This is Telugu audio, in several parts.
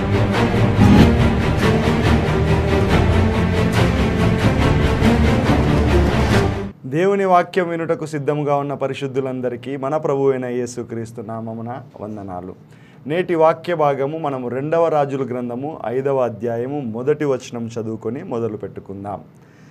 దేవుని వాక్యం వినుటకు సిద్ధముగా ఉన్న పరిశుద్ధులందరికీ మన ప్రభువైన యేసుక్రీస్తు నామమున వందనాలు. నేటి వాక్య భాగము మనము 2వ రాజుల గ్రంథము 5వ అధ్యాయము 1వ వచనం చదువుకొని మొదలు పెట్టుకుందాం.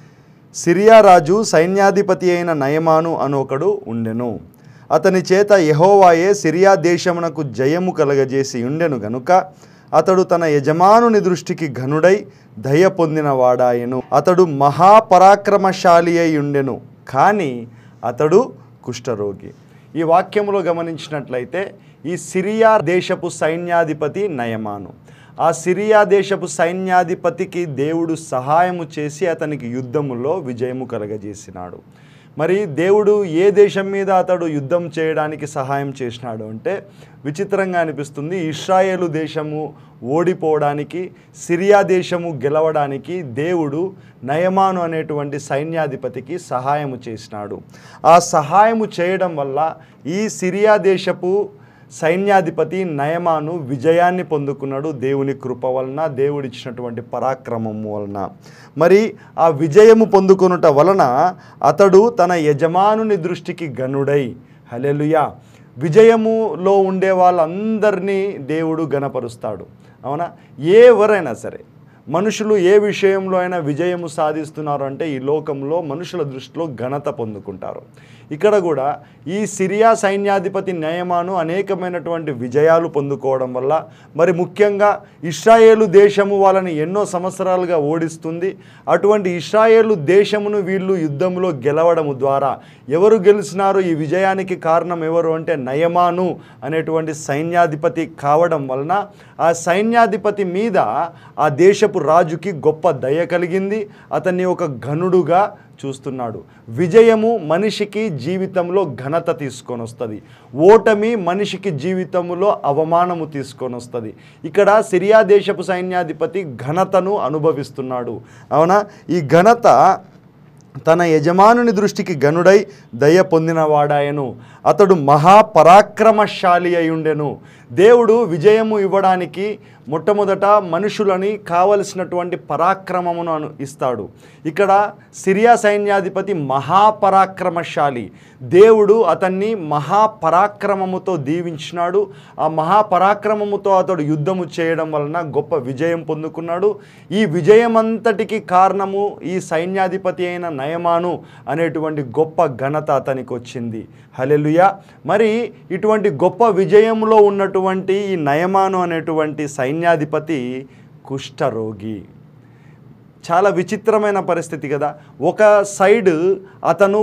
సిరియా రాజు సైన్యాధిపతి అయిన నయమాను అనొకడు ఉండెను. అతని చేత యెహోవాయే సిరియా దేశమునకు జయము కలగజేసి ఉండెను గనుక అతడు తన యజమానుని దృష్టికి ఘనుడై దయ పొందిన వాడాయెను. అతడు మహాపరాక్రమశాలి అయి ఉండెను, కానీ అతడు కుష్ఠరోగి. ఈ వాక్యములో గమనించినట్లయితే ఈ సిరియా దేశపు సైన్యాధిపతి నయమాను. ఆ సిరియా దేశపు సైన్యాధిపతికి దేవుడు సహాయము చేసి అతనికి యుద్ధములో విజయము కలగజేసినాడు. మరి దేవుడు ఏ దేశం మీద అతడు యుద్ధం చేయడానికి సహాయం చేసినాడు అంటే విచిత్రంగా అనిపిస్తుంది. ఇశ్రాయేలు దేశము ఓడిపోవడానికి, సిరియా దేశము గెలవడానికి దేవుడు నయమాను అనేటువంటి సైన్యాధిపతికి సహాయము చేసినాడు. ఆ సహాయము చేయడం వల్ల ఈ సిరియా దేశపు సైన్యాధిపతి నయమాను విజయాన్ని పొందుకున్నాడు. దేవుని కృప వలన, దేవుడిచ్చినటువంటి పరాక్రమము వలన. మరి ఆ విజయము పొందుకొనుట వలన అతడు తన యజమానుని దృష్టికి ఘనుడై, హల్లెలూయా, విజయములో ఉండే వాళ్ళందరినీ దేవుడు ఘనపరుస్తాడు. అవునా? ఎవరైనా సరే మనుషులు ఏ విషయంలో అయినా విజయము సాధిస్తున్నారు అంటే ఈ లోకంలో మనుషుల దృష్టిలో ఘనత పొందుకుంటారు. ఇక్కడ కూడా ఈ సిరియా సైన్యాధిపతి నయమాను అనేకమైనటువంటి విజయాలు పొందుకోవడం వల్ల, మరి ముఖ్యంగా ఇశ్రాయేలు దేశము వాళ్ళని ఎన్నో సంవత్సరాలుగా ఓడిస్తుంది. అటువంటి ఇశ్రాయేలు దేశమును వీళ్ళు యుద్ధంలో గెలవడము ద్వారా ఎవరు గెలిచినారు? ఈ విజయానికి కారణం ఎవరు అంటే నయమాను అనేటువంటి సైన్యాధిపతి కావడం వలన ఆ సైన్యాధిపతి మీద ఆ దేశపు రాజుకి గొప్ప దయ కలిగింది. అతన్ని ఒక ఘనుడుగా చూస్తున్నాడు. విజయము మనిషికి జీవితంలో ఘనత తీసుకొని వస్తుంది, ఓటమి మనిషికి జీవితంలో అవమానము తీసుకొని వస్తుంది. ఇక్కడ సిరియా దేశపు సైన్యాధిపతి ఘనతను అనుభవిస్తున్నాడు. అవునా? ఈ ఘనత తన యజమానుని దృష్టికి ఘనుడై దయ పొందినవాడాయను. అతడు మహాపరాక్రమశాలి అయి ఉండెను. దేవుడు విజయము ఇవ్వడానికి మొట్టమొదట మనుషులని కావలసినటువంటి పరాక్రమమును ఇస్తాడు. ఇక్కడ సిరియా సైన్యాధిపతి మహాపరాక్రమశాలి. దేవుడు అతన్ని మహాపరాక్రమముతో దీవించినాడు. ఆ మహాపరాక్రమముతో అతడు యుద్ధము చేయడం వలన గొప్ప విజయం పొందుకున్నాడు. ఈ విజయమంతటికి కారణము ఈ సైన్యాధిపతి అయిన నయమాను అనేటువంటి గొప్ప ఘనత అతనికి వచ్చింది. హల్లెలూయా. మరి ఇటువంటి గొప్ప విజయంలో ఉన్నటువంటి ఈ నయమాను అనేటువంటి సైన్యాధిపతి కుష్ఠరోగి. చాలా విచిత్రమైన పరిస్థితి కదా. ఒక సైడ్ అతను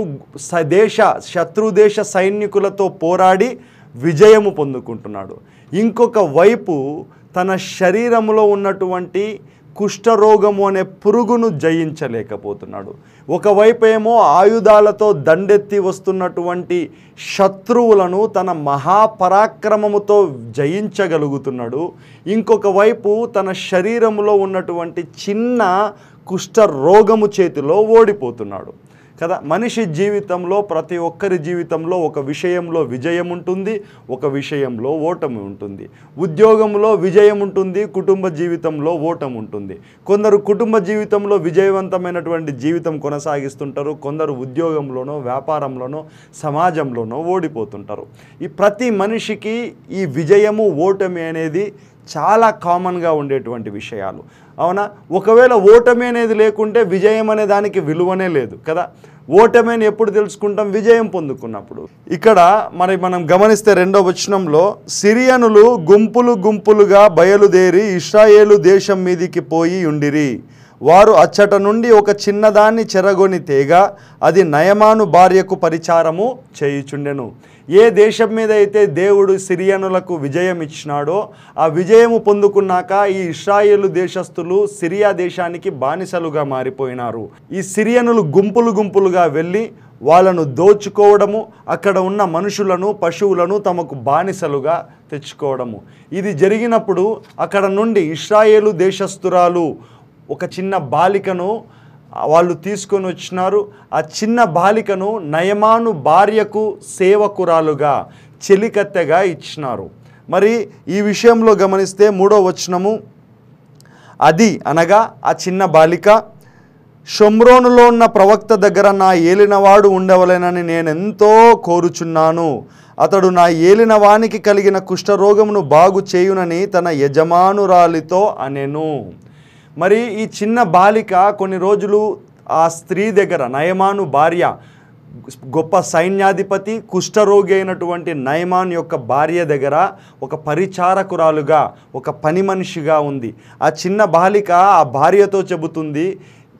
శత్రుదేశ సైనికులతో పోరాడి విజయము పొందుకుంటున్నాడు. ఇంకొక వైపు తన శరీరంలో ఉన్నటువంటి కుష్ఠరోగము అనే పురుగును జయించలేకపోతున్నాడు. ఒకవైపు ఏమో ఆయుధాలతో దండెత్తి వస్తున్నటువంటి శత్రువులను తన మహాపరాక్రమముతో జయించగలుగుతున్నాడు. ఇంకొక వైపు తన శరీరంలో ఉన్నటువంటి చిన్న కుష్ఠరోగము చేతిలో ఓడిపోతున్నాడు కదా. మనిషి జీవితంలో, ప్రతి ఒక్కరి జీవితంలో ఒక విషయంలో విజయం ఉంటుంది, ఒక విషయంలో ఓటమి ఉంటుంది. ఉద్యోగంలో విజయం ఉంటుంది, కుటుంబ జీవితంలో ఓటమి ఉంటుంది. కొందరు కుటుంబ జీవితంలో విజయవంతమైనటువంటి జీవితం కొనసాగిస్తుంటారు, కొందరు ఉద్యోగంలోనో, వ్యాపారంలోనో, సమాజంలోనో ఓడిపోతుంటారు. ఈ ప్రతి మనిషికి ఈ విజయము, ఓటమి అనేది చాలా కామన్గా ఉండేటువంటి విషయాలు. అవునా? ఒకవేళ ఓటమి అనేది లేకుంటే విజయం అనే దానికి విలువనే లేదు కదా. ఓటమి అని ఎప్పుడు తెలుసుకుంటాం? విజయం పొందుకున్నప్పుడు. ఇక్కడ మనం గమనిస్తే 2వ వచనంలో సిరియనులు గుంపులు గుంపులుగా బయలుదేరి ఇశ్రాయేలు దేశం మీదికి పోయి ఉండిరి. వారు అచ్చట నుండి ఒక చిన్నదాన్ని చెరగొని తేగా అది నయమాను భార్యకు పరిచారము చేయుచుండెను. ఏ దేశం మీద అయితే దేవుడు సిరియనులకు విజయం ఇచ్చినాడో ఆ విజయము పొందుకున్నాక ఈ ఇశ్రాయేలు దేశస్థులు సిరియా దేశానికి బానిసలుగా మారిపోయినారు. ఈ సిరియనులు గుంపులు గుంపులుగా వెళ్ళి వాళ్ళను దోచుకోవడము, అక్కడ ఉన్న మనుషులను, పశువులను తమకు బానిసలుగా తెచ్చుకోవడము. ఇది జరిగినప్పుడు అక్కడ నుండి ఇశ్రాయేలు దేశస్థురాలు ఒక చిన్న బాలికను వాళ్ళు తీసుకొని వచ్చినారు. ఆ చిన్న బాలికను నయమాను భార్యకు సేవకురాలుగా, చెలికత్తెగా ఇచ్చినారు. మరి ఈ విషయంలో గమనిస్తే 3వ వచనము, అది అనగా ఆ చిన్న బాలిక, షోమ్రోనులో ఉన్న ప్రవక్త దగ్గర నా ఏలినవాడు ఉండవలెనని నేనెంతో కోరుచున్నాను. అతడు నా ఏలినవానికి కలిగిన కుష్ఠరోగమును బాగు చేయునని తన యజమానురాలితో అనెను. మరి ఈ చిన్న బాలిక కొన్ని రోజులు ఆ స్త్రీ దగ్గర, నయమాను భార్య, గొప్ప సైన్యాధిపతి కుష్ఠరోగి అయినటువంటి నయమాన్ యొక్క భార్య దగ్గర ఒక పరిచారకురాలుగా, ఒక పని మనిషిగా ఉంది. ఆ చిన్న బాలిక ఆ భార్యతో చెబుతుంది,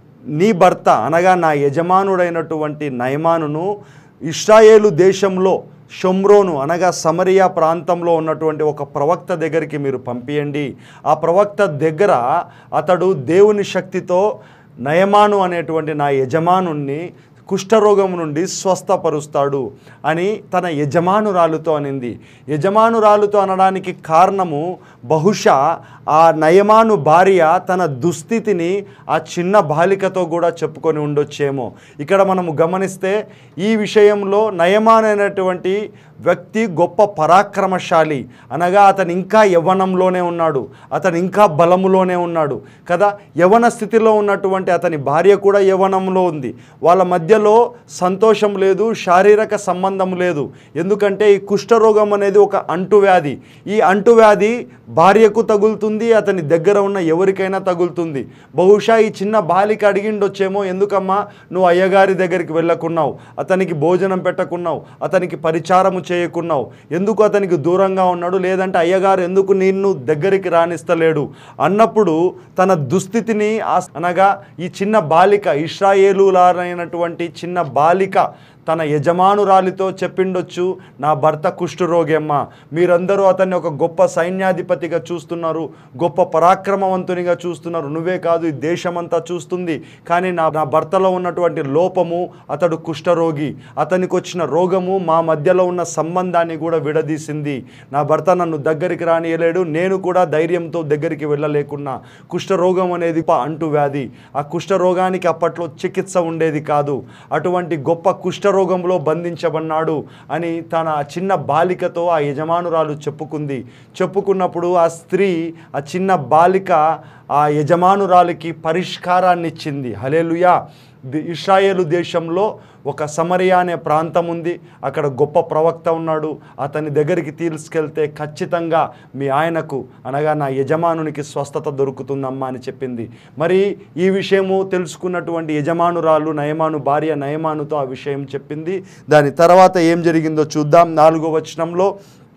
నీ భర్త అనగా నా యజమానుడైనటువంటి నయమానును ఇశ్రాయేలు దేశంలో షోమ్రోను అనగా సమరియా ప్రాంతంలో ఉన్నటువంటి ఒక ప్రవక్త దగ్గరికి మీరు పంపియండి. ఆ ప్రవక్త దగ్గర అతడు దేవుని శక్తితో నయమాను అనేటువంటి నా యజమానుణ్ణి కుష్ఠరోగం నుండి స్వస్థపరుస్తాడు అని తన యజమానురాలుతో అనింది. యజమానురాలుతో అనడానికి కారణము బహుశా ఆ నయమాను భార్య తన దుస్థితిని ఆ చిన్న బాలికతో కూడా చెప్పుకొని ఉండొచ్చేమో. ఇక్కడ మనము గమనిస్తే ఈ విషయంలో నయమాన్ అనేటువంటి వ్యక్తి గొప్ప పరాక్రమశాలి, అనగా అతను ఇంకా యవ్వనంలోనే ఉన్నాడు, అతను ఇంకా బలములోనే ఉన్నాడు కదా. యవ్వన స్థితిలో ఉన్నటువంటి అతని భార్య కూడా యవ్వనంలో ఉంది. వాళ్ళ మధ్యలో సంతోషం లేదు, శారీరక సంబంధం లేదు. ఎందుకంటే ఈ కుష్ఠరోగం అనేది ఒక అంటువ్యాధి. ఈ అంటువ్యాధి భార్యకు తగులుతుంది, అతని దగ్గర ఉన్న ఎవరికైనా తగులుతుంది. బహుశా ఈ చిన్న బాలిక అడిగిండొచ్చేమో, ఎందుకమ్మా నువ్వు అయ్యగారి దగ్గరికి వెళ్ళకున్నావు, అతనికి భోజనం పెట్టకున్నావు, అతనికి పరిచారము చేయకున్నావు, ఎందుకు అతనికి దూరంగా ఉన్నాడు, లేదంటే అయ్యగారు ఎందుకు నిన్ను దగ్గరికి రాణిస్తలేడు అన్నప్పుడు తన దుస్థితిని అనగా ఈ చిన్న బాలిక, ఇశ్రాయేలులారైనటువంటి చిన్న బాలిక తన యజమానురాలితో చెప్పిండొచ్చు, నా భర్త కుష్ఠరోగి అమ్మ, మీరందరూ అతన్ని ఒక గొప్ప సైన్యాధిపతిగా చూస్తున్నారు, గొప్ప పరాక్రమవంతునిగా చూస్తున్నారు, నువ్వే కాదు ఈ దేశమంతా చూస్తుంది, కానీ నా భర్తలో ఉన్నటువంటి లోపము, అతడు కుష్ఠరోగి, అతనికి వచ్చిన రోగము మా మధ్యలో ఉన్న సంబంధాన్ని కూడా విడదీసింది. నా భర్త నన్ను దగ్గరికి రానియలేడు, నేను కూడా ధైర్యంతో దగ్గరికి వెళ్ళలేకున్నా. కుష్ఠరోగం అనేది అంటువ్యాధి. ఆ కుష్ఠరోగానికి అప్పట్లో చికిత్స ఉండేది కాదు. అటువంటి గొప్ప కుష్ఠరోగంలో బంధించబడ్డాడు అని తన చిన్న బాలికతో ఆ యజమానురాలు చెప్పుకున్నప్పుడు ఆ స్త్రీ, ఆ చిన్న బాలిక ఆ యజమానురాలికి పరిష్కారాన్ని ఇచ్చింది. హల్లెలూయా. ఇశ్రాయేలు దేశంలో ఒక సమరియా అనే ప్రాంతం ఉంది, అక్కడ గొప్ప ప్రవక్త ఉన్నాడు, అతని దగ్గరికి తీసుకెళ్తే ఖచ్చితంగా మీ ఆయనకు అనగా నా యజమానునికి స్వస్థత దొరుకుతుందమ్మా అని చెప్పింది. మరి ఈ విషయము తెలుసుకున్నటువంటి యజమానురాలు నయమాను భార్య నయమానుతో ఆ విషయం చెప్పింది. దాని తర్వాత ఏం జరిగిందో చూద్దాం. 4వ వచనంలో,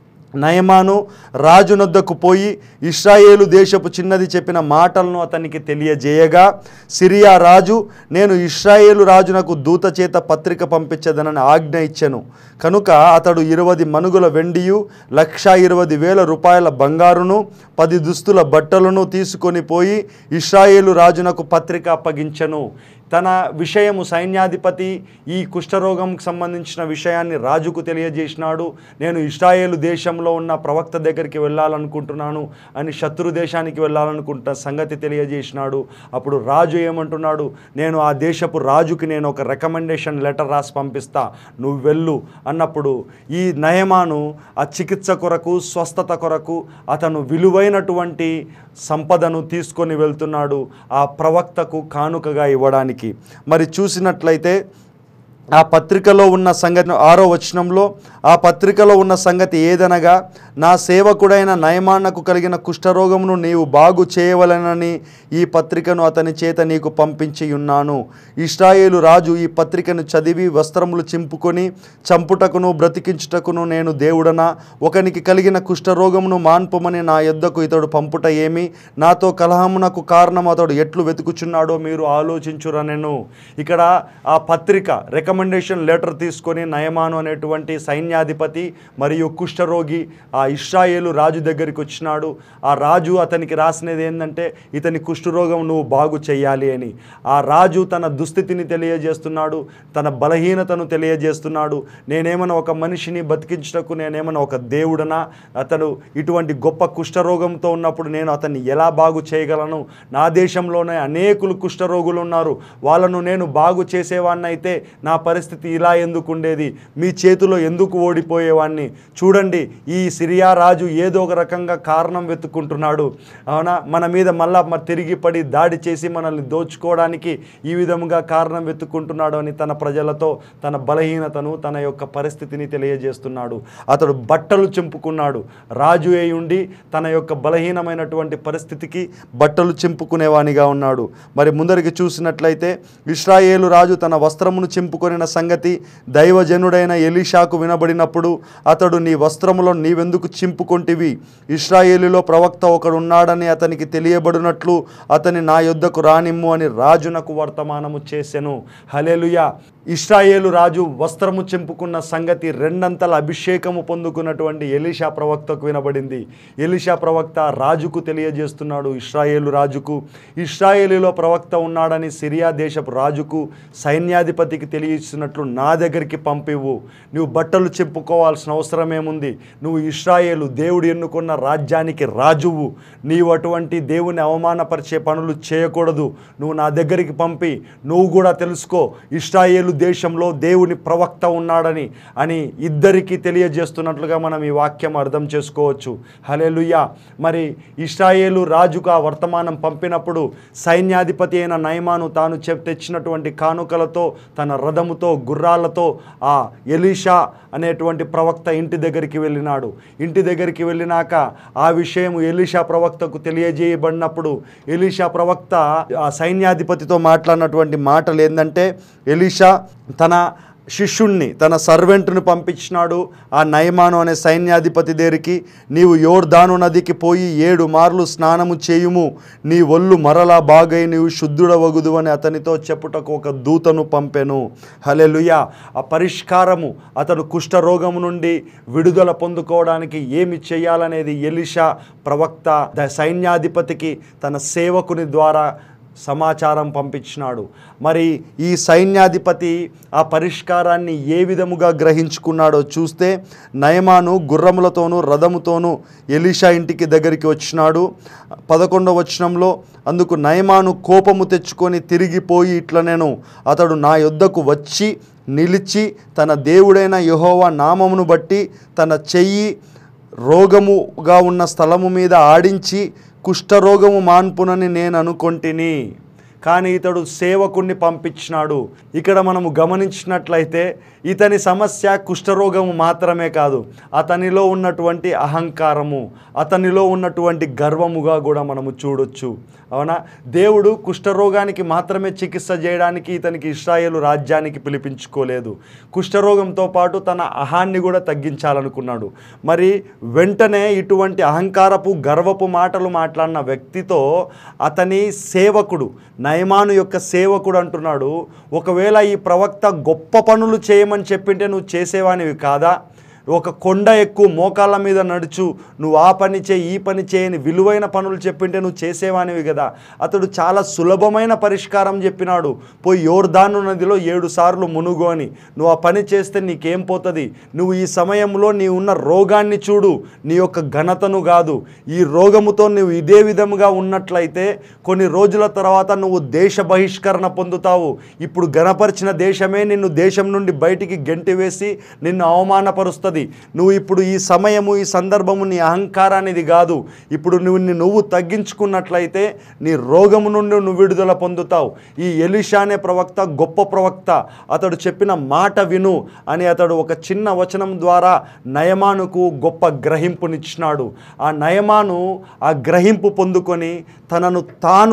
నయమాను రాజునొద్దకు పోయి ఇశ్రాయేలు దేశపు చిన్నది చెప్పిన మాటలను అతనికి తెలియజేయగా, సిరియా రాజు, నేను ఇశ్రాయేలు రాజునకు దూత చేత పత్రిక పంపించదనని ఆజ్ఞ ఇచ్చెను. కనుక అతడు 20 మనుగుల వెండియు 1,20,000 రూపాయల బంగారును 10 దుస్తుల బట్టలను తీసుకొని పోయి ఇశ్రాయేలు రాజునకు పత్రిక అప్పగించెను. తన విషయము సైన్యాధిపతి ఈ కుష్ఠరోగంకి సంబంధించిన విషయాన్ని రాజుకు తెలియజేసినాడు. నేను ఇశ్రాయేలు దేశంలో ఉన్న ప్రవక్త దగ్గరికి వెళ్ళాలనుకుంటున్నాను అని, శత్రు దేశానికి వెళ్ళాలనుకుంటున్న సంగతి తెలియజేసినాడు. అప్పుడు రాజు ఏమంటున్నాడు, నేను ఆ దేశపు రాజుకి నేను ఒక రికమెండేషన్ లెటర్ రాసి పంపిస్తా, నువ్వు వెళ్ళు అన్నప్పుడు ఈ నయమాను ఆ చికిత్స కొరకు, స్వస్థత కొరకు అతను విలువైనటువంటి సంపదను తీసుకొని వెళ్తున్నాడు ఆ ప్రవక్తకు కానుకగా ఇవ్వడానికి. మరి చూసినట్లయితే ఆ పత్రికలో ఉన్న సంగతి 6వ వచనంలో, ఆ పత్రికలో ఉన్న సంగతి ఏదనగా, నా సేవకుడైన నయమానకు కలిగిన కుష్ఠరోగమును నీవు బాగు చేయవలెనని ఈ పత్రికను అతని చేత నీకు పంపించి ఉన్నాను. ఇశ్రాయేలు రాజు ఈ పత్రికను చదివి వస్త్రములు చింపుకొని చంపుటకును బ్రతికించుటకును నేను దేవుడనా? ఒకనికి కలిగిన కుష్ఠరోగమును మాన్పమని నా యొద్దకు ఇతడు పంపుట ఏమి? నాతో కలహమునకు కారణం అతడు ఎట్లు వెతుకుచున్నాడో మీరు ఆలోచించురనెను. ఇక్కడ ఆ పత్రిక రికమెండేషన్ లెటర్ తీసుకొని నయమాను అనేటువంటి సైన్యాధిపతి మరియు కుష్ఠరోగి ఆ ఇశ్రాయేలు రాజు దగ్గరికి వచ్చినాడు. ఆ రాజు అతనికి రాసినది ఏంటంటే, ఇతని కుష్ఠరోగం నువ్వు బాగు చేయాలి అని. ఆ రాజు తన దుస్థితిని తెలియజేస్తున్నాడు, తన బలహీనతను తెలియజేస్తున్నాడు. నేనేమన్నా ఒక మనిషిని బతికించటకు నేనేమన్నా ఒక దేవుడనా? అతడు ఇటువంటి గొప్ప కుష్ఠరోగంతో ఉన్నప్పుడు నేను అతన్ని ఎలా బాగు చేయగలను? నా దేశంలోనే అనేకులు కుష్ఠరోగులు ఉన్నారు, వాళ్ళను నేను బాగు చేసేవాడినైతే నా పరిస్థితి ఇలా ఎందుకు ఉండేది? మీ చేతిలో ఎందుకు ఓడిపోయేవాడిని. చూడండి, ఈ సిరియా రాజు ఏదో ఒక రకంగా కారణం వెతుక్కుంటున్నాడు. అవునా, మన మీద మళ్ళా తిరిగి పడి దాడి చేసి మనల్ని దోచుకోవడానికి ఈ విధముగా కారణం వెతుక్కుంటున్నాడు అని తన ప్రజలతో తన బలహీనతను, తన యొక్క పరిస్థితిని తెలియజేస్తున్నాడు. అతడు బట్టలు చింపుకున్నాడు. రాజు అయి ఉండి తన యొక్క బలహీనమైనటువంటి పరిస్థితికి బట్టలు చింపుకునేవానిగా ఉన్నాడు. మరి ముందరికి చూసినట్లయితే ఇశ్రాయేలు రాజు తన వస్త్రమును చింపుకొనిన సంగతి దైవజనుడైన ఎలీషాకు వినబడినప్పుడు అతడు, నీ వస్త్రములో నీవెందుకు చింపుకొంటివి? ఇశ్రాయేలులో ప్రవక్త ఒకడు ఉన్నాడని అతనికి తెలియబడినట్లు అతని నా యొద్దకు రానిమ్ము అని రాజునకు వర్తమానము చేసెను. హల్లెలూయా. ఇశ్రాయేలు రాజు వస్త్రము చింపుకున్న సంగతి రెండంతల అభిషేకము పొందుకున్నటువంటి ఎలీషా ప్రవక్తకు వినబడింది. ఎలీషా ప్రవక్త రాజుకు తెలియజేస్తున్నాడు, ఇశ్రాయేలు రాజుకు, ఇశ్రాయేలులో ప్రవక్త ఉన్నాడని సిరియా దేశపు రాజుకు, సైన్యాధిపతికి తెలియజేస్తున్నట్లు నా దగ్గరికి పంపివు. నువ్వు బట్టలు చెప్పుకోవాల్సిన అవసరమేముంది? నువ్వు ఇశ్రాయేలు దేవుడు ఎన్నుకున్న రాజ్యానికి రాజువు. నీవు అటువంటి దేవుని అవమానపరిచే పనులు చేయకూడదు. నువ్వు నా దగ్గరికి పంపి నువ్వు కూడా తెలుసుకో, ఇశ్రాయేలు దేశంలో దేవుని ప్రవక్త ఉన్నాడని అని ఇద్దరికి తెలియజేస్తున్నట్లుగా మనం ఈ వాక్యం అర్థం చేసుకోవచ్చు. హల్లెలూయా. మరి ఇశ్రాయేలు రాజుకు ఆ వర్తమానం పంపినప్పుడు సైన్యాధిపతి అయిన నయమాను తాను తెచ్చినటువంటి కానుకలతో, తన రథముతో, గుర్రాలతో ఆ ఎలీషా అనేటువంటి ప్రవక్త ఇంటి దగ్గరికి వెళ్ళినాడు. ఇంటి దగ్గరికి వెళ్ళినాక ఆ విషయం ఎలీషా ప్రవక్తకు తెలియజేయబడినప్పుడు ఎలీషా ప్రవక్త ఆ సైన్యాధిపతితో మాట్లాడినటువంటి మాటలు ఏంటంటే, ఎలీషా తన శిష్యుణ్ణి, తన సర్వెంట్ను పంపించినాడు ఆ నయమాను అనే సైన్యాధిపతి దగ్గరికి. నీవు యోర్దాను నదికి పోయి 7 మార్లు స్నానము చేయుము, నీ ఒళ్ళు మరలా బాగై నీవు శుద్ధుడవగుదు అని అతనితో చెప్పుటకు ఒక దూతను పంపెను. హల్లెలూయా. ఆ పరిష్కారము, అతడు కుష్ఠరోగము నుండి విడుదల పొందుకోవడానికి ఏమి చేయాలనేది ఎలీషా ప్రవక్త సైన్యాధిపతికి తన సేవకుని ద్వారా సమాచారం పంపించినాడు. మరి ఈ సైన్యాధిపతి ఆ పరిష్కారాన్ని ఏ విధముగా గ్రహించుకున్నాడో చూస్తే, నయమాను గుర్రములతోనూ రథముతోనూ ఎలీషా ఇంటికి దగ్గరికి వచ్చినాడు. 11వ వచనంలో, అందుకు నయమాను కోపము తెచ్చుకొని తిరిగిపోయి ఇట్లనెను, అతడు నా యొద్దకు వచ్చి నిలిచి తన దేవుడైన యెహోవా నామమును బట్టి తన చెయ్యి రోగముగా ఉన్న స్థలము మీద ఆడించి కుష్ఠరోగము మాన్పునని నేను అనుకొంటిని. కానీ ఇతడు సేవకుణ్ణి పంపించినాడు. ఇక్కడ మనము గమనించినట్లయితే ఇతని సమస్య కుష్ఠరోగము మాత్రమే కాదు, అతనిలో ఉన్నటువంటి అహంకారము, అతనిలో ఉన్నటువంటి గర్వముగా కూడా మనము చూడొచ్చు. అవునా, దేవుడు కుష్ఠరోగానికి మాత్రమే చికిత్స చేయడానికి ఇతనికి ఇశ్రాయేలు రాజ్యానికి పిలిపించుకోలేదు. కుష్ఠరోగంతో పాటు తన అహాన్ని కూడా తగ్గించాలనుకున్నాడు. మరి వెంటనే ఇటువంటి అహంకారపు గర్వపు మాటలు మాట్లాడిన వ్యక్తితో అతని సేవకుడు, నయమాను యొక్క సేవకుడు అంటున్నాడు, ఒకవేళ ఈ ప్రవక్త గొప్ప పనులు చేయమని చెప్పింటే నువ్వు చేసేవానివి కాదా? ఒక కొండ ఎక్కువ, మోకాళ్ళ మీద నడుచు, నువ్వు ఆ పని చేయి ఈ పని చేయని విలువైన పనులు చెప్పింటే నువ్వు చేసేవానివి కదా. అతడు చాలా సులభమైన పరిష్కారం చెప్పినాడు, పోయి యోర్దాను నదిలో 7 సార్లు మునుగు అని. నువ్వు ఆ పని చేస్తే నీకేం పోతుంది? నువ్వు ఈ సమయంలో నీ ఉన్న రోగాన్ని చూడు, నీ యొక్క ఘనతను కాదు. ఈ రోగముతో నువ్వు ఇదే విధముగా ఉన్నట్లయితే కొన్ని రోజుల తర్వాత నువ్వు దేశ బహిష్కరణ పొందుతావు. ఇప్పుడు ఘనపరిచిన దేశమే నిన్ను దేశం నుండి బయటికి గెంటివేసి నిన్ను అవమానపరుస్తుంది. నువ్వు ఇప్పుడు ఈ సమయము, ఈ సందర్భము నీ అహంకారానిది కాదు. ఇప్పుడు నువ్వు తగ్గించుకున్నట్లయితే నీ రోగము నుండి నువ్వు విడుదల పొందుతావు. ఈ ఎలీషా అనే ప్రవక్త గొప్ప ప్రవక్త, అతడు చెప్పిన మాట విను అని అతడు ఒక చిన్న వచనం ద్వారా నయమానుకు గొప్ప గ్రహింపునిచ్చినాడు. ఆ నయమాను ఆ గ్రహింపు పొందుకొని తనను తాను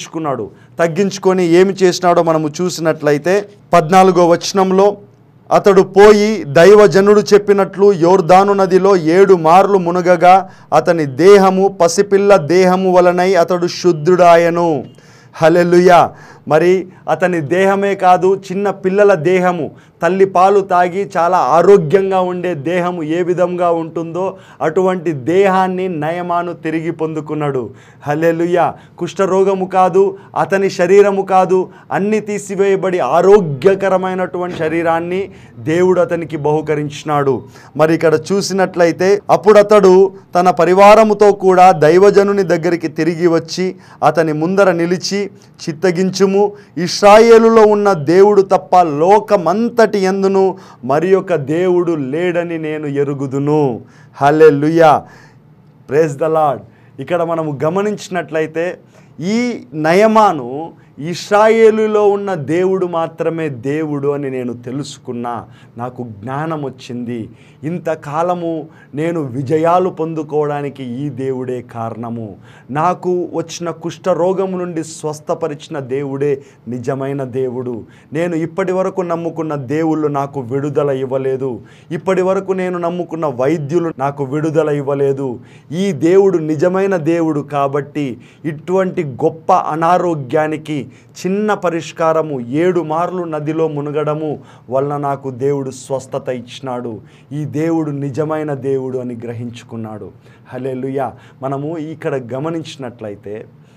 తగ్గించుకొని ఏమి చేసినాడో మనము చూసినట్లయితే 14వ వచనంలో, అతడు పోయి దైవజనుడు చెప్పినట్లు యోర్దాను నదిలో 7 మార్లు మునగగా అతని దేహము పసిపిల్ల దేహము వలనై అతడు శుద్ధుడాయను. హల్లెలూయా. మరి అతని దేహమే కాదు, చిన్న పిల్లల దేహము, తల్లి పాలు తాగి చాలా ఆరోగ్యంగా ఉండే దేహము ఏ విధంగా ఉంటుందో అటువంటి దేహాన్ని నయమాను తిరిగి పొందుకున్నాడు. హల్లెలూయా. కుష్ఠరోగము కాదు, అతని శరీరము కాదు, అన్ని తీసివేయబడి ఆరోగ్యకరమైనటువంటి శరీరాన్ని దేవుడు అతనికి బహుకరించినాడు. మరి ఇక్కడ చూసినట్లయితే అప్పుడు అతడు తన పరివారముతో కూడా దైవజనుని దగ్గరికి తిరిగి వచ్చి అతని ముందర నిలిచి, చిత్తగించుము, గ్రంథము, ఇశ్రాయేలులో ఉన్న దేవుడు తప్ప లోకమంతటి యందును మరి ఒక దేవుడు లేడని నేను ఎరుగుదును. Hallelujah, praise the lord. ఇక్కడ మనము గమనించినట్లయితే ఈ నయమాను ఇశ్రాయేలులో ఉన్న దేవుడు మాత్రమే దేవుడు అని నేను తెలుసుకున్నా, నాకు జ్ఞానం వచ్చింది. ఇంతకాలము నేను విజయాలు పొందుకోవడానికి ఈ దేవుడే కారణము. నాకు వచ్చిన కుష్ఠరోగము నుండి స్వస్థపరిచిన దేవుడే నిజమైన దేవుడు. నేను ఇప్పటి వరకు నమ్ముకున్న దేవుళ్ళు నాకు విడుదల ఇవ్వలేదు. ఇప్పటి వరకు నేను నమ్ముకున్న వైద్యులు నాకు విడుదల ఇవ్వలేదు. ఈ దేవుడు నిజమైన దేవుడు కాబట్టి ఇటువంటి గొప్ప అనారోగ్యానికి చిన్న పరిష్కారము 7 మార్లు నదిలో మునగడము వలన నాకు దేవుడు స్వస్థత ఇచ్చినాడు. ఈ దేవుడు నిజమైన దేవుడు అని గ్రహించుకున్నాడు. హల్లెలూయా. మనము ఇక్కడ గమనించినట్లయితే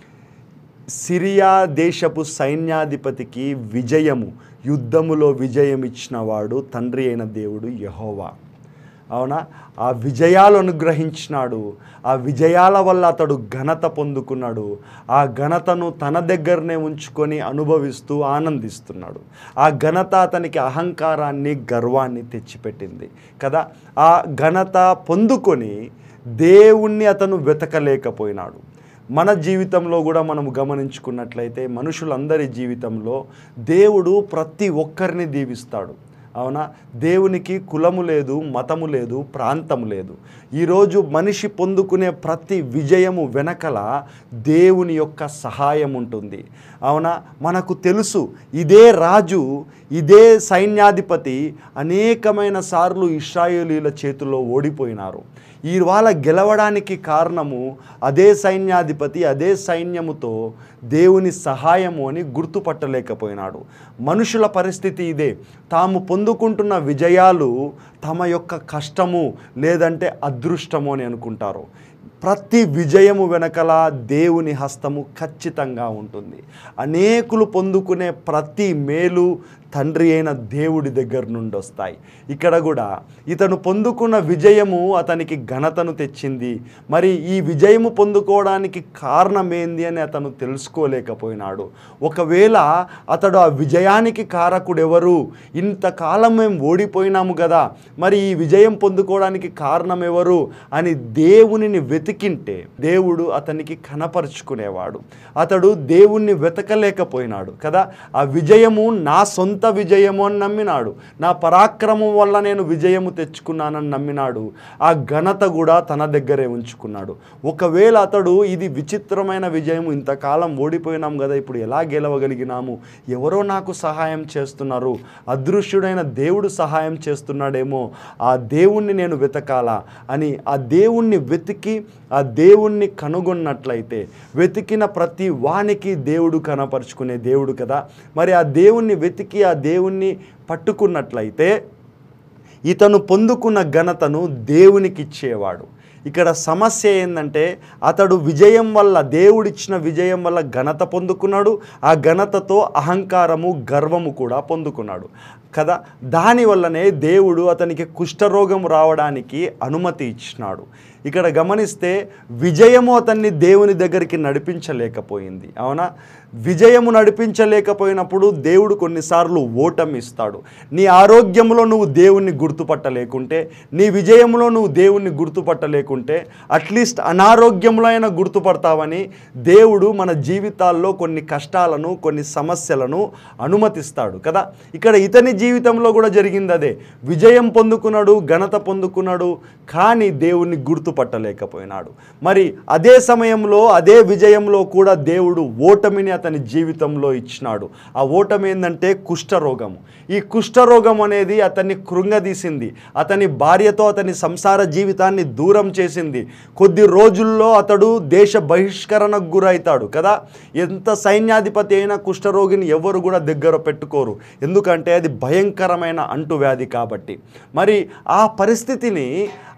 సిరియా దేశపు సైన్యాధిపతికి యుద్ధములో విజయం ఇచ్చిన వాడు తండ్రి అయిన దేవుడు యెహోవా. అవునా, ఆ విజయాలు అనుగ్రహించినాడు. ఆ విజయాల వల్ల అతడు ఘనత పొందుకున్నాడు. ఆ ఘనతను తన దగ్గరనే ఉంచుకొని అనుభవిస్తూ ఆనందిస్తున్నాడు. ఆ ఘనత అతనికి అహంకారాన్ని, గర్వాన్ని తెచ్చిపెట్టింది కదా. ఆ ఘనత పొందుకొని దేవుణ్ణి అతను వెతకలేకపోయినాడు. మన జీవితంలో కూడా మనం గమనించుకున్నట్లయితే మనుషులందరి జీవితంలో దేవుడు ప్రతి ఒక్కరిని దీవిస్తాడు. అవునా, దేవునికి కులము లేదు, మతము లేదు, ప్రాంతము లేదు. ఈరోజు మనిషి పొందుకునే ప్రతి విజయము వెనకల దేవుని యొక్క సహాయం ఉంటుంది. అవునా, మనకు తెలుసు ఇదే రాజు, ఇదే సైన్యాధిపతి అనేకమైన సార్లు ఇశ్రాయేలీల చేతిలో ఓడిపోయినారు. ఇవాళ గెలవడానికి కారణము అదే సైన్యాధిపతి, అదే సైన్యముతో దేవుని సహాయము అని గుర్తుపట్టలేకపోయినాడు. మనుషుల పరిస్థితి ఇదే. తాము పొందుకుంటున్న విజయాలు తమ యొక్క కష్టము లేదంటే అదృష్టము అని అనుకుంటారు. ప్రతి విజయము వెనకల దేవుని హస్తము ఖచ్చితంగా ఉంటుంది. అనేకులు పొందుకునే ప్రతి మేలు తండ్రి అయిన దేవుడి దగ్గర నుండి వస్తాయి. ఇక్కడ కూడా ఇతను పొందుకున్న విజయము అతనికి ఘనతను తెచ్చింది. మరి ఈ విజయము పొందుకోవడానికి కారణం ఏంది అని అతను తెలుసుకోలేకపోయినాడు. ఒకవేళ అతడు ఆ విజయానికి కారకుడు ఎవరు, ఇంతకాలం మేము ఓడిపోయినాము కదా, మరి ఈ విజయం పొందుకోవడానికి కారణం ఎవరు అని దేవునిని వెతికింటే దేవుడు అతనికి కనపరుచుకునేవాడు. అతడు దేవుణ్ణి వెతకలేకపోయినాడు కదా. ఆ విజయము నా సొంత విజయము అని నమ్మినాడు. నా పరాక్రమం వల్ల నేను విజయము తెచ్చుకున్నానని నమ్మినాడు. ఆ ఘనత కూడా తన దగ్గరే ఉంచుకున్నాడు. ఒకవేళ అతడు ఇది విచిత్రమైన విజయం, ఇంతకాలం ఓడిపోయినాం కదా, ఇప్పుడు ఎలా గెలవగలిగినాము, ఎవరో నాకు సహాయం చేస్తున్నారు, అదృశ్యుడైన దేవుడు సహాయం చేస్తున్నాడేమో, ఆ దేవుణ్ణి నేను వెతకాలా అని ఆ దేవుణ్ణి వెతికి ఆ దేవుణ్ణి కనుగొన్నట్లయితే, వెతికిన ప్రతి వానికి దేవుడు కనపరుచుకునే దేవుడు కదా. మరి ఆ దేవుణ్ణి వెతికి ఆ దేవుణ్ణి పట్టుకున్నట్లయితే ఇతను పొందుకున్న ఘనతను దేవునికి ఇచ్చేవాడు. ఇక్కడ సమస్య ఏంటంటే అతడు విజయం వల్ల, దేవుడిచ్చిన విజయం వల్ల ఘనత పొందుకున్నాడు. ఆ ఘనతతో అహంకారము, గర్వము కూడా పొందుకున్నాడు కదా. దానివల్లనే దేవుడు అతనికి కుష్ఠరోగం రావడానికి అనుమతి ఇచ్చినాడు. ఇక్కడ గమనిస్తే విజయము అతన్ని దేవుని దగ్గరికి నడిపించలేకపోయింది. అవునా, విజయము నడిపించలేకపోయినప్పుడు దేవుడు కొన్నిసార్లు ఓటమి ఇస్తాడు. నీ ఆరోగ్యంలో నువ్వు దేవుణ్ణి గుర్తుపట్టలేకుంటే, నీ విజయంలో నువ్వు దేవుణ్ణి గుర్తుపట్టలేకుంటే అట్లీస్ట్ అనారోగ్యంలో అయినా గుర్తుపడతావని దేవుడు మన జీవితాల్లో కొన్ని కష్టాలను, కొన్ని సమస్యలను అనుమతిస్తాడు కదా. ఇక్కడ ఇతని జీవితంలో కూడా జరిగింది అదే. విజయం పొందుకున్నాడు, ఘనత పొందుకున్నాడు, కానీ దేవుణ్ణి గుర్తుపట్టలేకపోయినాడు. మరి అదే సమయంలో, అదే విజయంలో కూడా దేవుడు ఓటమిని అతని జీవితంలో ఇచ్చినాడు. ఆ ఓటమి ఏంటంటే కుష్ఠరోగము. ఈ కుష్ఠరోగం అనేది అతన్ని కృంగదీసింది. అతని భార్యతో అతని సంసార జీవితాన్ని దూరం చేసింది. కొద్ది రోజుల్లో అతడు దేశ బహిష్కరణకు గురవుతాడు కదా. ఎంత సైన్యాధిపతి అయినా కుష్ఠరోగిని ఎవరు కూడా దగ్గర పెట్టుకోరు, ఎందుకంటే అది భయంకరమైన అంటువ్యాధి కాబట్టి. మరి ఆ పరిస్థితిని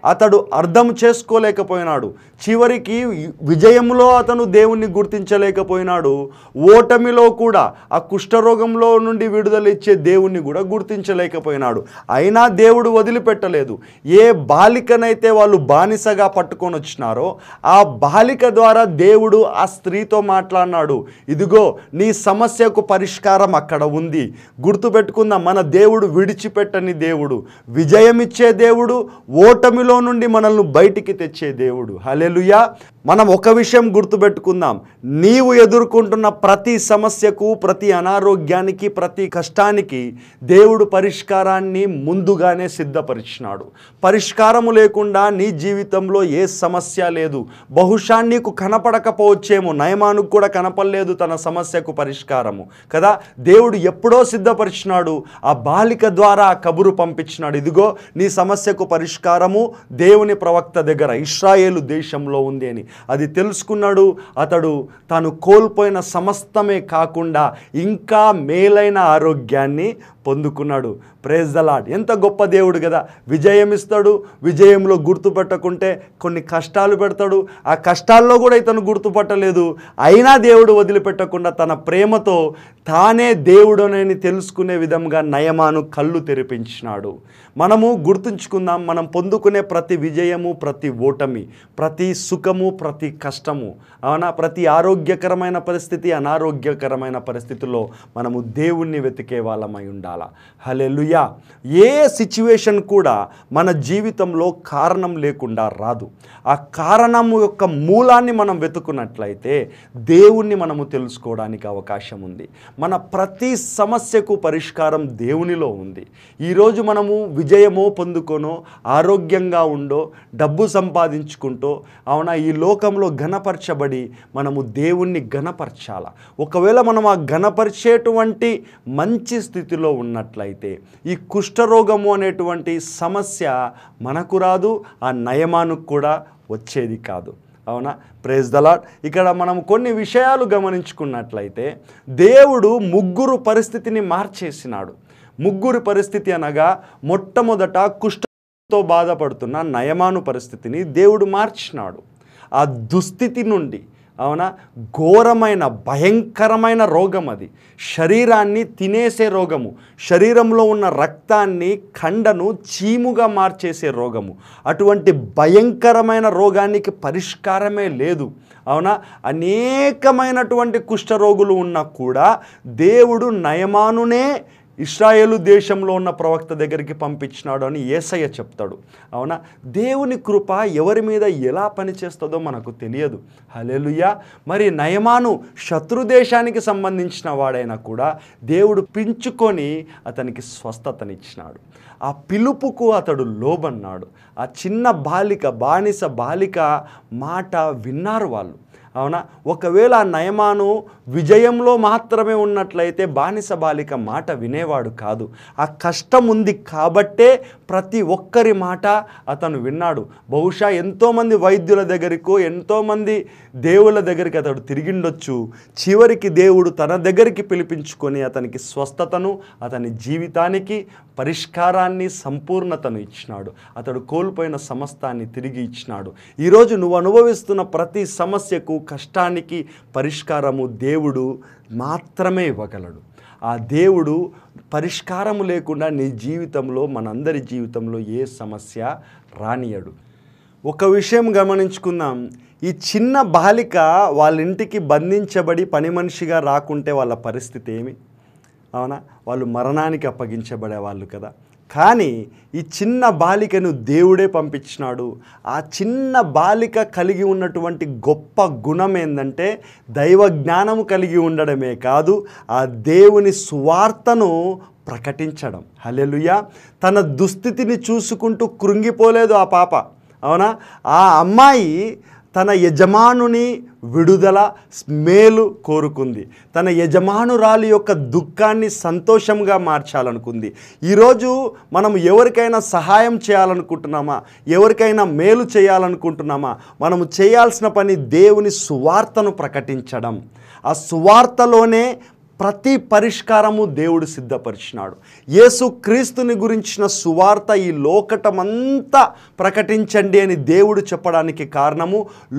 అతడు అర్థం చేసుకోలేకపోయినాడు. చివరికి విజయంలో అతను దేవుణ్ణి గుర్తించలేకపోయినాడు. ఓటమిలో కూడా ఆ కుష్ఠరోగంలో నుండి విడుదల ఇచ్చే దేవుణ్ణి కూడా గుర్తించలేకపోయినాడు. అయినా దేవుడు వదిలిపెట్టలేదు. ఏ బాలికనైతే వాళ్ళు బానిసగా పట్టుకొని వచ్చినారో ఆ బాలిక ద్వారా దేవుడు ఆ స్త్రీతో మాట్లాడినాడు. ఇదిగో నీ సమస్యకు పరిష్కారం అక్కడ ఉంది. గుర్తుపెట్టుకుందాం, మన దేవుడు విడిచిపెట్టని దేవుడు, విజయమిచ్చే దేవుడు, ఓటమిలో నుండి మనల్ని బయటికి తెచ్చే దేవుడు. హల్లెలూయా. మనం ఒక విషయం గుర్తుపెట్టుకుందాం, నీవు ఎదుర్కొంటున్న ప్రతి సమస్యకు, ప్రతి అనారోగ్యానికి, ప్రతి కష్టానికి దేవుడు పరిష్కారాన్ని ముందుగానే సిద్ధపరిచినాడు. పరిష్కారము లేకుండా నీ జీవితంలో ఏ సమస్య లేదు. బహుశా నీకు కనపడకపోవచ్చేమో, నయమానుకు కూడా కనపడలేదు తన సమస్యకు పరిష్కారము కదా. దేవుడు ఎప్పుడో సిద్ధపరిచినాడు. ఆ బాలిక ద్వారా ఆ కబురు పంపించినాడు, ఇదిగో నీ సమస్యకు పరిష్కారము దేవుని ప్రవక్త దగ్గర ఇశ్రాయేలు దేశంలో ఉంది అని. అది తెలుసుకున్నాడు. అతడు తాను కోల్పోయిన సమస్తమే కాకుండా ఇంకా మేలైన ఆరోగ్యాన్ని పొందుకున్నాడు. Praise the lord. ఎంత గొప్ప దేవుడు కదా. విజయం ఇస్తాడు, విజయంలో గుర్తుపట్టకుంటే కొన్ని కష్టాలు పెడతాడు. ఆ కష్టాల్లో కూడా ఇతను గుర్తుపట్టలేదు. అయినా దేవుడు వదిలిపెట్టకుండా తన ప్రేమతో తానే దేవుడనని తెలుసుకునే విధంగా నయమాను కళ్ళు తెరిపించినాడు. మనము గుర్తుంచుకుందాం, మనం పొందుకునే ప్రతి విజయము, ప్రతి ఓటమి, ప్రతి సుఖము, ప్రతి కష్టము, అవునా, ప్రతి ఆరోగ్యకరమైన పరిస్థితి, అనారోగ్యకరమైన పరిస్థితుల్లో మనము దేవుణ్ణి వెతికే వాళ్ళమై ఉండాలి. హల్లెలూయా. ఏ సిచ్యువేషన్ కూడా మన జీవితంలో కారణం లేకుండా రాదు. ఆ కారణము యొక్క మూలాన్ని మనం వెతుకున్నట్లయితే దేవుణ్ణి మనము తెలుసుకోవడానికి అవకాశం ఉంది. మన ప్రతి సమస్యకు పరిష్కారం దేవునిలో ఉంది. ఈరోజు మనము విజయమో పొందుకొనో, ఆరోగ్యంగా ఉండో, డబ్బు సంపాదించుకుంటూ, అవునా, ఈ లోకంలో ఘనపరచబడి మనము దేవుణ్ణి ఘనపరచాల. ఒకవేళ మనం ఆ ఘనపరిచేటువంటి మంచి స్థితిలో ఉన్నట్లయితే ఈ కుష్ఠరోగము అనేటువంటి సమస్య మనకు రాదు, ఆ నయమానుకు కూడా వచ్చేది కాదు. అవునా. Praise the lord. ఇక్కడ మనం కొన్ని విషయాలు గమనించుకున్నట్లయితే దేవుడు ముగ్గురు పరిస్థితిని మార్చేసినాడు. ముగ్గురు పరిస్థితి అనగా మొట్టమొదట కుష్ఠతో బాధపడుతున్న నయమాను పరిస్థితిని దేవుడు మార్చినాడు. ఆ దుస్థితి నుండి, అవునా, ఘోరమైన భయంకరమైన రోగం, అది శరీరాన్ని తినేసే రోగము, శరీరంలో ఉన్న రక్తాన్ని, కండను చీముగా మార్చేసే రోగము. అటువంటి భయంకరమైన రోగానికి పరిష్కారమే లేదు. అవునా. అనేకమైనటువంటి కుష్ఠరోగులు ఉన్నా కూడా దేవుడు నయమానునే ఇశ్రాయేలు దేశంలో ఉన్న ప్రవక్త దగ్గరికి పంపించినాడు అని యేసయ్య చెప్తాడు. అవునా. దేవుని కృప ఎవరి మీద ఎలా పనిచేస్తుందో మనకు తెలియదు. హల్లెలూయా. మరి నయమాను శత్రుదేశానికి సంబంధించిన వాడైనా కూడా దేవుడు పించుకొని అతనికి స్వస్థతనిచ్చినాడు. ఆ పిలుపుకు అతడు లోబన్నాడు. ఆ చిన్న బాలిక, బానిస బాలిక మాట విన్నారు వాళ్ళు. అవునా. ఒకవేళ నయమాను విజయంలో మాత్రమే ఉన్నట్లయితే బానిస బాలిక మాట వినేవాడు కాదు. ఆ కష్టం ఉంది కాబట్టే ప్రతి ఒక్కరి మాట అతను విన్నాడు. బహుశా ఎంతోమంది వైద్యుల దగ్గరికో, ఎంతోమంది దేవుళ్ళ దగ్గరికి అతడు తిరిగిండొచ్చు. చివరికి దేవుడు తన దగ్గరికి పిలిపించుకొని అతనికి స్వస్థతను, అతని జీవితానికి పరిష్కారాన్ని, సంపూర్ణతను ఇచ్చినాడు. అతడు కోల్పోయిన సమస్తాన్ని తిరిగి ఇచ్చినాడు. ఈరోజు నువ్వు అనుభవిస్తున్న ప్రతి సమస్యకు, కష్టానికి పరిష్కారము దేవుడు మాత్రమే ఇవ్వగలడు. ఆ దేవుడు పరిష్కారము లేకుండా నీ జీవితంలో, మనందరి జీవితంలో ఏ సమస్య రానియడు. ఒక విషయం గమనించుకుందాం. ఈ చిన్న బాలిక వాళ్ళ ఇంటికి బంధించబడి పని మనిషిగా రాకుంటే వాళ్ళ పరిస్థితి ఏమి? అవునా. వాళ్ళు మరణానికి అప్పగించబడే వాళ్ళు కదా. కానీ ఈ చిన్న బాలికను దేవుడే పంపించినాడు. ఆ చిన్న బాలిక కలిగి ఉన్నటువంటి గొప్ప గుణం ఏంటంటే దైవ జ్ఞానము కలిగి ఉండడమే కాదు, ఆ దేవుని సువార్తను ప్రకటించడం. హల్లెలూయా. తన దుస్థితిని చూసుకుంటూ కృంగిపోలేదు ఆ పాప. అవునా. ఆ అమ్మాయి తన యజమానుని విడుదల, మేలు కోరుకుంది. తన యజమానురాలి యొక్క దుఃఖాన్ని సంతోషంగా మార్చాలనుకుంది. ఈరోజు మనం ఎవరికైనా సహాయం చేయాలనుకుంటున్నామా, ఎవరికైనా మేలు చేయాలనుకుంటున్నామా, మనము చేయాల్సిన పని దేవుని సువార్తను ప్రకటించడం. ఆ సువార్తలోనే ప్రతి పరిష్కారము దేవుడు సిద్ధపరిచినాడు. యేసుక్రీస్తుని గురించిన సువార్త ఈ లోకటమంతా ప్రకటించండి అని దేవుడు చెప్పడానికి కారణము,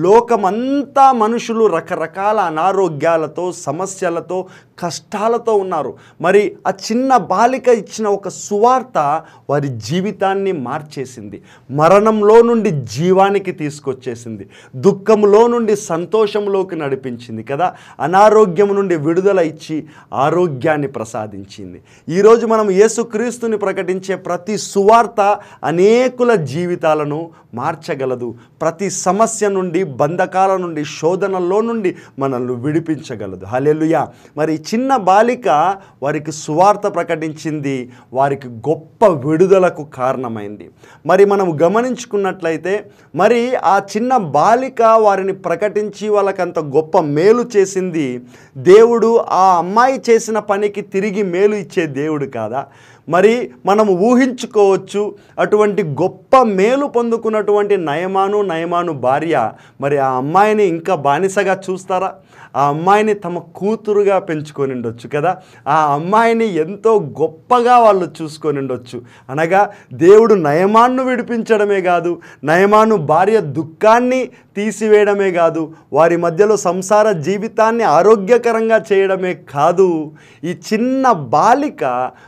లోకమంతా మనుషులు రకరకాల అనారోగ్యాలతో, సమస్యలతో, కష్టాలతో ఉన్నారు. మరి ఆ చిన్న బాలిక ఇచ్చిన ఒక సువార్త వారి జీవితాన్ని మార్చేసింది. మరణంలో నుండి జీవానికి తీసుకొచ్చేసింది. దుఃఖంలో నుండి సంతోషంలోకి నడిపించింది కదా. అనారోగ్యం నుండి విడుదల ఇచ్చి ఆరోగ్యాన్ని ప్రసాదించింది. ఈరోజు మనం యేసుక్రీస్తుని ప్రకటించే ప్రతి సువార్త అనేకుల జీవితాలను మార్చగలదు. ప్రతి సమస్య నుండి, బంధకాల నుండి, శోధనలో నుండి మనల్ని విడిపించగలదు. హల్లెలూయా. మరి చిన్న బాలిక వారికి సువార్త ప్రకటించింది, వారికి గొప్ప విడుదలకు కారణమైంది. మరి మనం గమనించుకున్నట్లయితే మరి ఆ చిన్న బాలిక వారిని ప్రకటించి వాళ్ళకంత గొప్ప మేలు చేసింది. దేవుడు ఆ అమ్మాయి చేసిన పనికి తిరిగి మేలు ఇచ్చే దేవుడు కాదా? మరి మనము ఊహించుకోవచ్చు, అటువంటి గొప్ప మేలు పొందుకున్నటువంటి నయమాను భార్య మరి ఆ అమ్మాయిని ఇంకా బానిసగా చూస్తారా? ఆ అమ్మాయిని తమ కూతురుగా పెంచుకొని ఉండొచ్చు కదా. ఆ అమ్మాయిని ఎంతో గొప్పగా వాళ్ళు చూసుకొని ఉండొచ్చు. అనగా దేవుడు నయమాన్ను విడిపించడమే కాదు, నయమాను భార్య దుఃఖాన్ని తీసివేయడమే కాదు, వారి మధ్యలో సంసార జీవితాన్ని ఆరోగ్యకరంగా చేయడమే కాదు, ఈ చిన్న బాలిక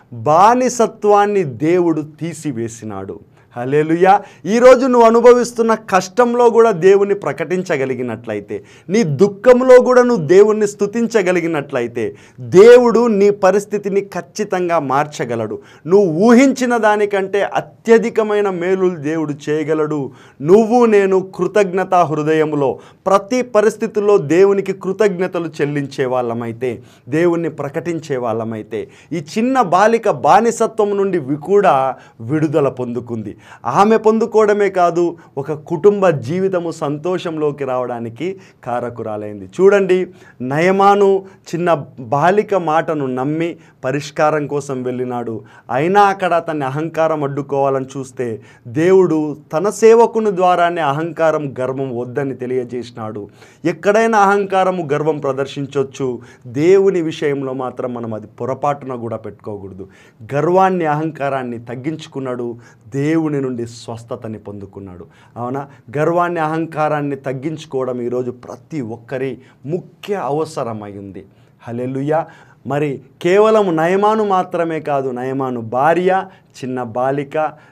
బానిసత్వాన్ని దేవుడు తీసివేసినాడు. హల్లెలూయా. ఈరోజు నువ్వు అనుభవిస్తున్న కష్టంలో కూడా దేవుని ప్రకటించగలిగినట్లయితే, నీ దుఃఖంలో కూడా నువ్వు దేవుణ్ణి స్తుతించగలిగినట్లయితే, దేవుడు నీ పరిస్థితిని ఖచ్చితంగా మార్చగలడు. నువ్వు ఊహించిన దానికంటే అత్యధికమైన మేలు దేవుడు చేయగలడు. నువ్వు నేను కృతజ్ఞతా హృదయంలో ప్రతి పరిస్థితుల్లో దేవునికి కృతజ్ఞతలు చెల్లించే వాళ్ళమైతే, దేవుణ్ణి ప్రకటించే వాళ్ళమైతే, ఈ చిన్న బాలిక బానిసత్వం నుండి కూడా విడుదల పొందుకుంది. ఆమె పొందుకోవడమే కాదు, ఒక కుటుంబ జీవితము సంతోషంలోకి రావడానికి కారకురాలైంది. చూడండి, నయమాను చిన్న బాలిక మాటను నమ్మి పరిష్కారం కోసం వెళ్ళినాడు. అయినా అక్కడ అతన్ని అహంకారం అడ్డుకోవాలని చూస్తే దేవుడు తన సేవకుని ద్వారానే అహంకారం, గర్వం వద్దని తెలియజేసినాడు. ఎక్కడైనా అహంకారము, గర్వం ప్రదర్శించవచ్చు, దేవుని విషయంలో మాత్రం మనం అది పొరపాటున కూడా పెట్టుకోకూడదు. గర్వాన్ని, అహంకారాన్ని తగ్గించుకున్నాడు, దేవుని నుండి స్వస్థతని పొందుకున్నాడు. అవునా? గర్వాన్ని, అహంకారాన్ని తగ్గించుకోవడం ఈరోజు ప్రతి ఒక్కరి ముఖ్య అవసరమై ఉంది. హల్లెలూయా. మరి కేవలం నయమాను మాత్రమే కాదు, నయమాను భార్య, చిన్న బాలిక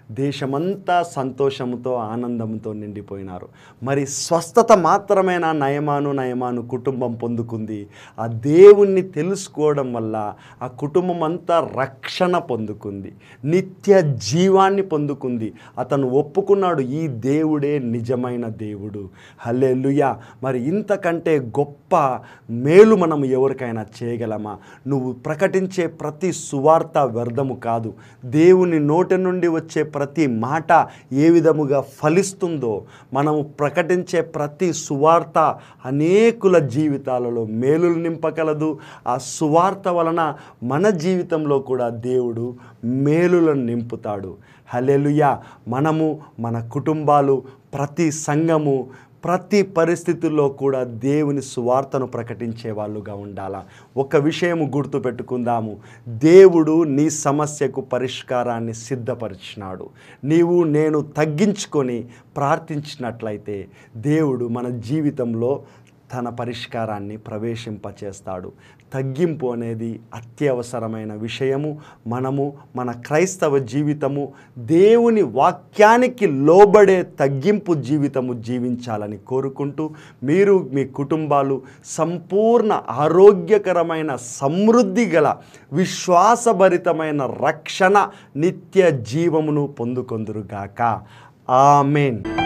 దేశమంతా సంతోషంతో, ఆనందంతో నిండిపోయినారు. మరి స్వస్థత మాత్రమేనా నయమాను కుటుంబం పొందుకుంది? ఆ దేవుణ్ణి తెలుసుకోవడం వల్ల ఆ కుటుంబం అంతా రక్షణ పొందుకుంది, నిత్య జీవాన్ని పొందుకుంది. అతను ఒప్పుకున్నాడు, ఈ దేవుడే నిజమైన దేవుడు. హల్లెలూయా. మరి ఇంతకంటే గొప్ప మేలు మనం ఎవరికైనా చేయగలమా? నువ్వు ప్రకటించే ప్రతి సువార్త వ్యర్థము కాదు. దేవుని నోటి నుండి వచ్చే ప్రతి మాట ఏ విధముగా ఫలిస్తుందో, మనము ప్రకటించే ప్రతి సువార్త అనేకుల జీవితాలలో మేలులు నింపగలదు. ఆ సువార్త వలన మన జీవితంలో కూడా దేవుడు మేలులను నింపుతాడు. హల్లెలూయా. మనము, మన కుటుంబాలు, ప్రతి సంఘము ప్రతి పరిస్థితుల్లో కూడా దేవుని సువార్తను ప్రకటించే వాళ్ళుగా ఉండాలా. ఒక విషయం గుర్తుపెట్టుకుందాము, దేవుడు నీ సమస్యకు పరిష్కారాన్ని సిద్ధపరిచినాడు. నీవు నేను తగ్గించుకొని ప్రార్థించినట్లయితే దేవుడు మన జీవితంలో తన పరిష్కారాన్ని ప్రవేశింపచేస్తాడు. తగ్గింపు అనేది అత్యవసరమైన విషయము. మనము మన క్రైస్తవ జీవితము దేవుని వాక్యానికి లోబడే తగ్గింపు జీవితము జీవించాలని కోరుకుంటూ, మీరు మీ కుటుంబాలు సంపూర్ణ ఆరోగ్యకరమైన, సమృద్ధి గల, విశ్వాసభరితమైన రక్షణ, నిత్య జీవమును పొందుకొందురుగాక. ఆమేన్.